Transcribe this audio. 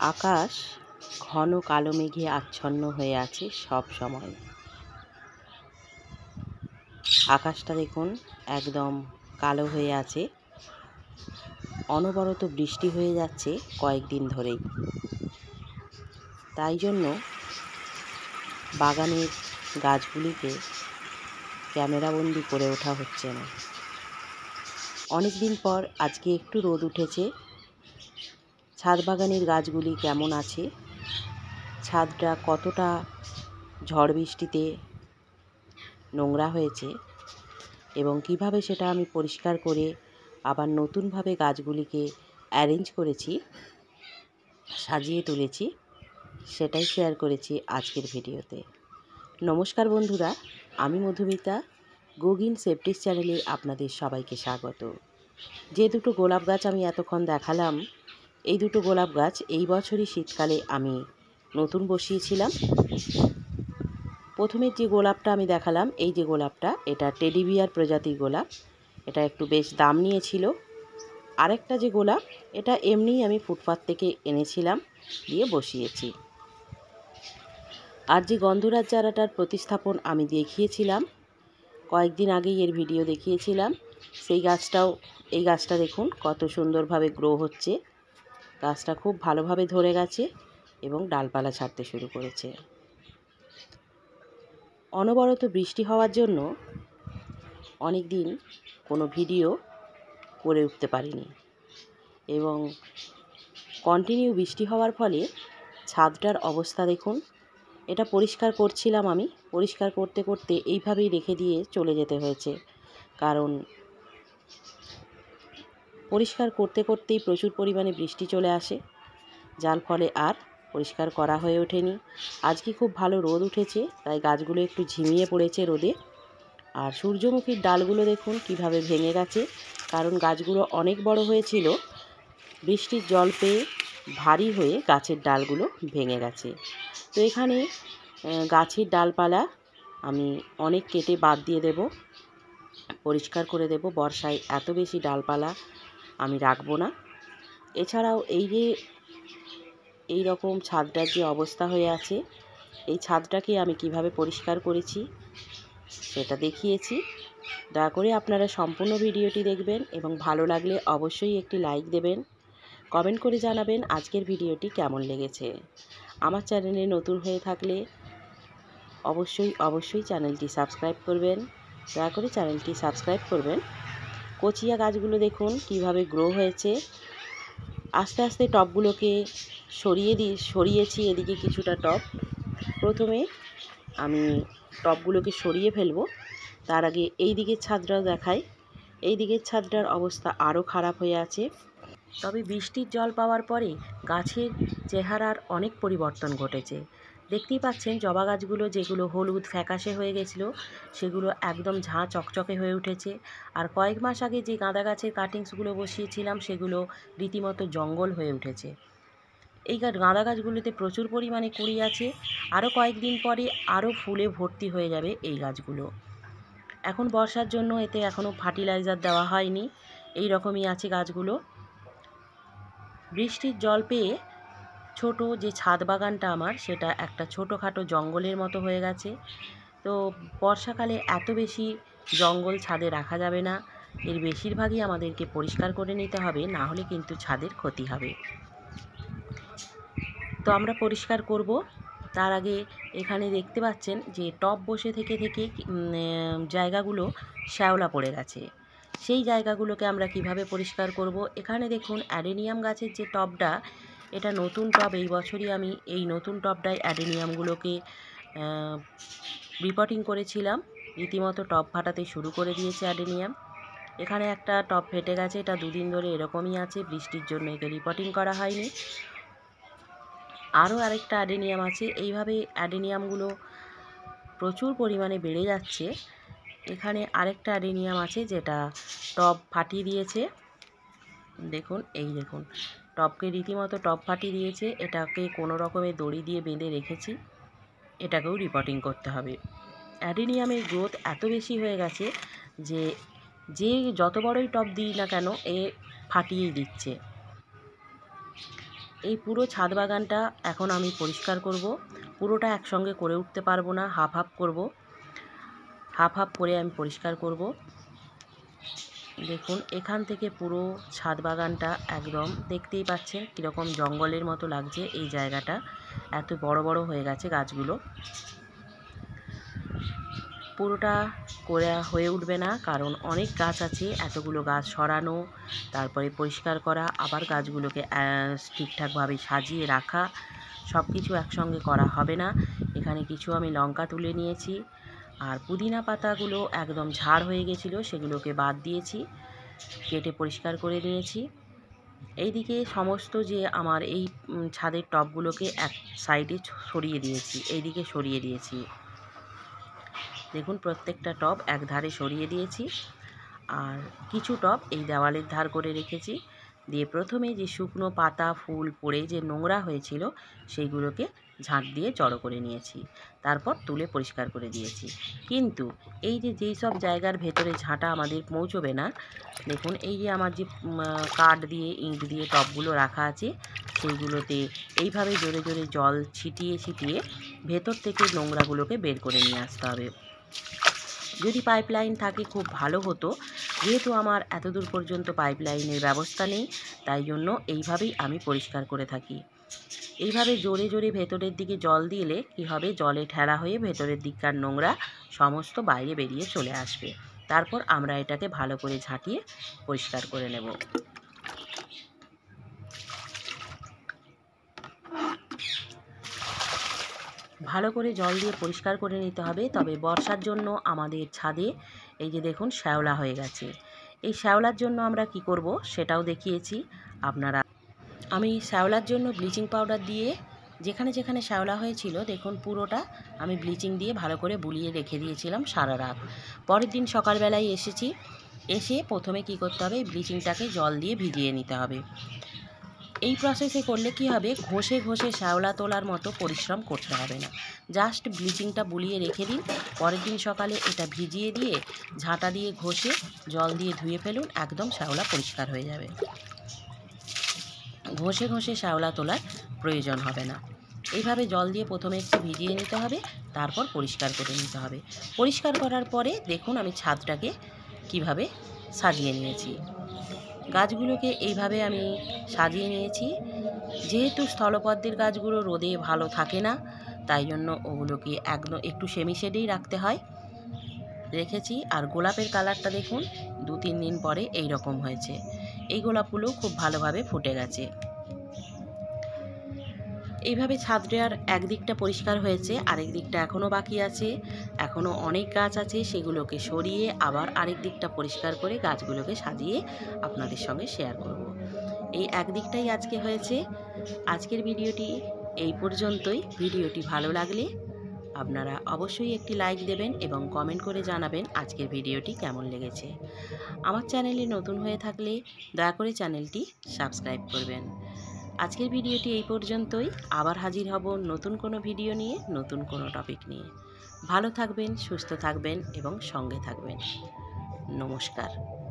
আকাশ ঘন কালো মেঘে আচ্ছন্ন হয়ে আছে সব সময়। আকাশটা দেখুন একদম কালো হয়ে আছে। অনবরত বৃষ্টি হয়ে যাচ্ছে কয়েকদিন ধরেই। তাই জন্য বাগানের গাছগুলিকে ক্যামেরাবন্দি করে ওঠা হচ্ছে না। অনেক দিন পর আজকে একটু রোদ উঠেছে। ছাদ বাগানের গাছগুলি কেমন আছে, ছাদটা কতটা ঝড় বৃষ্টিতে নোংরা হয়েছে এবং কিভাবে সেটা আমি পরিষ্কার করে আবার নতুনভাবে গাছগুলিকে অ্যারেঞ্জ করেছি, সাজিয়ে তুলেছি, সেটাই শেয়ার করেছি আজকের ভিডিওতে। নমস্কার বন্ধুরা, আমি মধুমিতা, গোগিন সেপটিস চ্যানেলে আপনাদের সবাইকে স্বাগত। যে দুটো গোলাপ গাছ আমি এতক্ষণ দেখালাম, এই দুটো গোলাপ গাছ এই বছরই শীতকালে আমি নতুন বসিয়েছিলাম। প্রথমের যে গোলাপটা আমি দেখালাম, এই যে গোলাপটা, এটা টেডি বিয়ার প্রজাতির গোলাপ। এটা একটু বেশ দাম নিয়েছিল। আরেকটা যে গোলাপ, এটা এমনিই আমি ফুটপাত থেকে এনেছিলাম, দিয়ে বসিয়েছি। আর যে গন্ধরাজ চারাটার প্রতিস্থাপন আমি দেখিয়েছিলাম কয়েকদিন আগেই, এর ভিডিও দেখিয়েছিলাম, সেই গাছটাও, এই গাছটা দেখুন কত সুন্দরভাবে গ্রো হচ্ছে। গাছটা খুব ভালোভাবে ধরে গেছে এবং ডালপালা ছাড়তে শুরু করেছে। অনবরত বৃষ্টি হওয়ার জন্য অনেক দিন কোনো ভিডিও করে উঠতে পারিনি এবং কন্টিনিউ বৃষ্টি হওয়ার ফলে ছাদটার অবস্থা দেখুন। এটা পরিষ্কার করছিলাম আমি, পরিষ্কার করতে করতে এইভাবেই রেখে দিয়ে চলে যেতে হয়েছে, কারণ পরিষ্কার করতে করতেই প্রচুর পরিমাণে বৃষ্টি চলে আসে, যার ফলে আর পরিষ্কার করা হয়ে ওঠেনি। আজকে খুব ভালো রোদ উঠেছে, তাই গাছগুলো একটু ঝিমিয়ে পড়েছে রোদে। আর সূর্যমুখীর ডালগুলো দেখুন কিভাবে ভেঙে গেছে, কারণ গাছগুলো অনেক বড় হয়েছিল, বৃষ্টির জল পেয়ে ভারী হয়ে গাছের ডালগুলো ভেঙে গেছে। তো এখানে গাছের ডালপালা আমি অনেক কেটে বাদ দিয়ে দেব, পরিষ্কার করে দেব। বর্ষায় এত বেশি ডালপালা আমি রাখবো না। এছাড়াও এই যে এই রকম ছাদটার যে অবস্থা হয়ে আছে, এই ছাদটাকে আমি কিভাবে পরিষ্কার করেছি সেটা দেখিয়েছি। দয়া করে আপনারা সম্পূর্ণ ভিডিওটি দেখবেন এবং ভালো লাগলে অবশ্যই একটি লাইক দেবেন, কমেন্ট করে জানাবেন আজকের ভিডিওটি কেমন লেগেছে। আমার চ্যানেলে নতুন হয়ে থাকলে অবশ্যই চ্যানেলটি সাবস্ক্রাইব করবেন। দয়া করে চ্যানেলটি সাবস্ক্রাইব করবেন। কচিয়া গাছগুলো দেখুন কিভাবে গ্রো হয়েছে। আস্তে আস্তে টবগুলোকে সরিয়েছি এদিকে কিছুটা টব। প্রথমে আমি টবগুলোকে সরিয়ে ফেলবো, তার আগে এই দিকের ছাদটাও দেখাই। এই দিকের ছাদটার অবস্থা আরও খারাপ হয়ে আছে। তবে বৃষ্টির জল পাওয়ার পরে গাছের চেহারার অনেক পরিবর্তন ঘটেছে। দেখতেই পাচ্ছেন জবা গাছগুলো, যেগুলো হলুদ ফ্যাকাশে হয়ে গেছিলো, সেগুলো একদম ঝাঁ চকচকে হয়ে উঠেছে। আর কয়েক মাস আগে যে গাঁদা গাছের কাটিংসগুলো বসিয়েছিলাম, সেগুলো রীতিমতো জঙ্গল হয়ে উঠেছে। এই গাঁদা গাছগুলোতে প্রচুর পরিমাণে কুঁড়ি আছে। আরও কয়েকদিন পরে আরও ফুলে ভর্তি হয়ে যাবে এই গাছগুলো। এখন বর্ষার জন্য এতে এখনও ফার্টিলাইজার দেওয়া হয়নি, এই রকমই আছে গাছগুলো। বৃষ্টির জল পেয়ে ছোট যে ছাদ বাগানটা আমার, সেটা একটা ছোটোখাটো জঙ্গলের মতো হয়ে গেছে। তো বর্ষাকালে এত বেশি জঙ্গল ছাদে রাখা যাবে না, এর বেশিরভাগই আমাদেরকে পরিষ্কার করে নিতে হবে, না হলে কিন্তু ছাদের ক্ষতি হবে। তো আমরা পরিষ্কার করব। তার আগে এখানে দেখতে পাচ্ছেন যে টব বসে থেকে জায়গাগুলো শ্যাওলা পড়ে গেছে। সেই জায়গাগুলোকে আমরা কিভাবে পরিষ্কার করব। এখানে দেখুন অ্যাডেনিয়াম গাছের যে টবটা, এটা নতুন টব, এই বছরই আমি এই নতুন টবটায় অ্যাডেনিয়ামগুলোকে রিপোর্টিং করেছিলাম। রীতিমতো টব ফাটাতে শুরু করে দিয়েছে অ্যাডেনিয়াম। এখানে একটা টব ফেটে গেছে, এটা দুদিন ধরে এরকমই আছে, বৃষ্টির জন্য একে রিপোর্টিং করা হয়নি। আরও আরেকটা অ্যাডেনিয়াম আছে। এইভাবে অ্যাডেনিয়ামগুলো প্রচুর পরিমাণে বেড়ে যাচ্ছে। এখানে আরেকটা অ্যাডেনিয়াম আছে যেটা টব ফাটিয়ে দিয়েছে। দেখুন, এই দেখুন টবকে রীতিমতো টব ফাটিয়ে দিয়েছে। এটাকে কোনো রকমের দড়ি দিয়ে বেঁধে রেখেছি, এটাকেও রিপোর্টিং করতে হবে। অ্যাডেনিয়ামের গ্রোথ এত বেশি হয়ে গেছে যে যত বড়ই টব দিই না কেন, এ ফাটিয়েই দিচ্ছে। এই পুরো ছাদ বাগানটা এখন আমি পরিষ্কার করব। পুরোটা একসঙ্গে করে উঠতে পারবো না, হাফ হাফ করব। হাফ হাফ করে আমি পরিষ্কার করব। দেখুন এখান থেকে পুরো ছাদ বাগানটা একদম দেখতেই পাচ্ছেন কীরকম জঙ্গলের মতো লাগছে। এই জায়গাটা এত বড় বড় হয়ে গেছে গাছগুলো। পুরোটা করে হয়ে উঠবে না, কারণ অনেক গাছ আছে, এতগুলো গাছ সরানো, তারপরে পরিষ্কার করা, আবার গাছগুলোকে ঠিকঠাকভাবে সাজিয়ে রাখা, সব কিছু একসঙ্গে করা হবে না। এখানে কিছু আমি লঙ্কা তুলে নিয়েছি, আর পুদিনা পাতাগুলো একদম ঝাড় হয়ে গেছিলো, সেগুলোকে বাদ দিয়েছি, কেটে পরিষ্কার করে নিয়েছি। এইদিকে সমস্ত যে আমার এই ছাদের টবগুলোকে এক সাইডে সরিয়ে দিয়েছি, এইদিকে সরিয়ে দিয়েছি। দেখুন প্রত্যেকটা টব এক ধারে সরিয়ে দিয়েছি, আর কিছু টব এই দেওয়ালের ধার করে রেখেছি। দিয়ে প্রথমে যে শুকনো পাতা ফুল পড়ে যে নোংরা হয়েছিল সেইগুলোকে ঝাঁট দিয়ে জড়ো করে নিয়েছি, তারপর তুলে পরিষ্কার করে দিয়েছি। কিন্তু এই যে যেই সব জায়গার ভেতরে ঝাঁটা আমাদের পৌঁছবে না, দেখুন এই যে আমার যে কাঠ দিয়ে ইঁট দিয়ে টবগুলো রাখা আছে, সেইগুলোতে এইভাবে জোরে জোরে জল ছিটিয়ে ছিটিয়ে ভেতর থেকে নোংরাগুলোকে বের করে নিয়ে আসতে হবে। যদি পাইপলাইন থাকে খুব ভালো হতো, যেহেতু আমার এতদূর পর্যন্ত পাইপলাইনের ব্যবস্থা নেই, তাই জন্য এইভাবেই আমি পরিষ্কার করে থাকি। এইভাবে জোরে জোরে ভেতরের দিকে জল দিলে কী হবে, জলে ঠেলা হয়ে ভেতরের দিককার নোংরা সমস্ত বাইরে বেরিয়ে চলে আসবে। তারপর আমরা এটাকে ভালো করে ঝাঁটিয়ে পরিষ্কার করে নেব। ভালো করে জল দিয়ে পরিষ্কার করে নিতে হবে। তবে বর্ষার জন্য আমাদের ছাদে এই যে দেখুন শ্যাওলা হয়ে গেছে। এই শ্যাওলার জন্য আমরা কি করব সেটাও দেখিয়েছি আপনারা। আমি শ্যাওলার জন্য ব্লিচিং পাউডার দিয়ে যেখানে যেখানে শ্যাওলা হয়েছিল দেখুন পুরোটা আমি ব্লিচিং দিয়ে ভালো করে বুলিয়ে রেখে দিয়েছিলাম সারা রাত। পরের দিন সকালবেলায় এসেছি, এসে প্রথমে কি করতে হবে, ব্লিচিংটাকে জল দিয়ে ভিজিয়ে নিতে হবে। এই প্রসেসে করলে কি হবে, ঘষে ঘষে শ্যাওলা তোলার মতো পরিশ্রম করতে হবে না। জাস্ট ব্লিচিংটা বুলিয়ে রেখে দিন, পরের দিন সকালে এটা ভিজিয়ে দিয়ে ঝাঁটা দিয়ে ঘষে জল দিয়ে ধুয়ে ফেলুন, একদম শ্যাওলা পরিষ্কার হয়ে যাবে। ঘষে ঘষে শ্যাওলা তোলার প্রয়োজন হবে না। এইভাবে জল দিয়ে প্রথমে একটু ভিজিয়ে নিতে হবে, তারপর পরিষ্কার করে নিতে হবে। পরিষ্কার করার পরে দেখুন আমি ছাদটাকে কিভাবে সাজিয়ে নিয়েছি। গাছগুলোকে এইভাবে আমি সাজিয়ে নিয়েছি। যেহেতু স্থলপদ্মের গাছগুলো রোদে ভালো থাকে না, তাই জন্য ওগুলোকে একদম একটু সেমি শেডেই রাখতে হয়, রেখেছি। আর গোলাপের কালারটা দেখুন 2-3 দিন পরে এই রকম হয়েছে। এই গোলাপগুলো খুব ভালোভাবে ফুটে গেছে। এইভাবে ছাদটার একদিকটা পরিষ্কার হয়েছে, আরেক দিকটা এখনও বাকি আছে। এখনও অনেক গাছ আছে, সেগুলোকে সরিয়ে আবার আরেক দিকটা পরিষ্কার করে গাছগুলোকে সাজিয়ে আপনাদের সঙ্গে শেয়ার করব। এই একদিকটাই আজকে হয়েছে। আজকের ভিডিওটি এই পর্যন্তই। ভিডিওটি ভালো লাগলে আপনারা অবশ্যই একটি লাইক দেবেন এবং কমেন্ট করে জানাবেন আজকের ভিডিওটি কেমন লেগেছে। আমার চ্যানেলে নতুন হয়ে থাকলে দয়া করে চ্যানেলটি সাবস্ক্রাইব করবেন। আজকের ভিডিওটি এই পর্যন্তই। আবার হাজির হব নতুন কোনো ভিডিও নিয়ে, নতুন কোনো টপিক নিয়ে। ভালো থাকবেন, সুস্থ থাকবেন এবং সঙ্গে থাকবেন। নমস্কার।